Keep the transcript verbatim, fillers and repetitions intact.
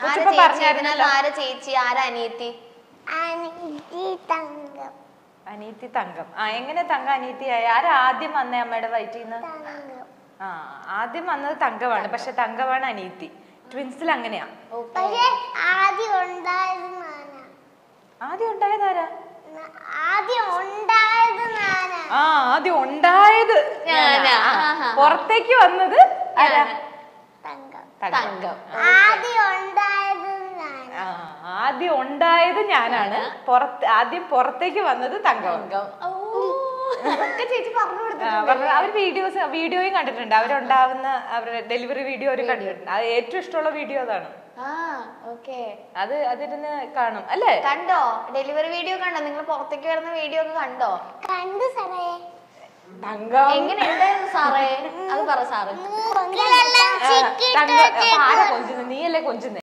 ആരാ ചേച്ചി ആരാ അനിയത്തി? അനിയത്തി തങ്കം. ആ എങ്ങനെ തങ്കം അനിയത്തിയായ? ആരാ ആദ്യം വന്നേ അമ്മയുടെ വയറ്റിന്ന്? ആ ആദ്യം വന്നത് തങ്കമാണ്, പക്ഷെ തങ്കമാണ് അനിയത്തി. ട്വിൻസിൽ അങ്ങനെയാ. ആദ്യം ഉണ്ടായതാരാ? ആ ആദ്യം ഉണ്ടായത് പുറത്തേക്ക് വന്നത് ആരാ? ആദ്യം ഉണ്ടായത് ഞാനാണ്. പുറത്ത് ആദ്യം പുറത്തേക്ക് വന്നത് തങ്കം. ചേച്ചി പറഞ്ഞു കൊടുത്തു. അവർ വീഡിയോസ് വീഡിയോയും കണ്ടിട്ടുണ്ട്. അവരുണ്ടാവുന്ന അവരുടെ ഡെലിവറി വീഡിയോ അവർ കണ്ടിട്ടുണ്ട്. അത് ഏറ്റവും ഇഷ്ടമുള്ള വീഡിയോ അതാണ്. അത് അതിരുന്ന് കാണും അല്ലേ? കണ്ടോ ഡെലിവറി വീഡിയോ? കണ്ടോ നിങ്ങൾ പുറത്തേക്ക് വരുന്ന വീഡിയോ ഒക്കെ കണ്ടോ? കണ്ടു സാറേ. തങ്കം എങ്ങനെ ഉണ്ടായിരുന്നു സാറേ? അത് പറ സാറേ. ആരാ കൊഞ്ചുന്നത്? നീയല്ലേ കൊഞ്ചുന്നത്?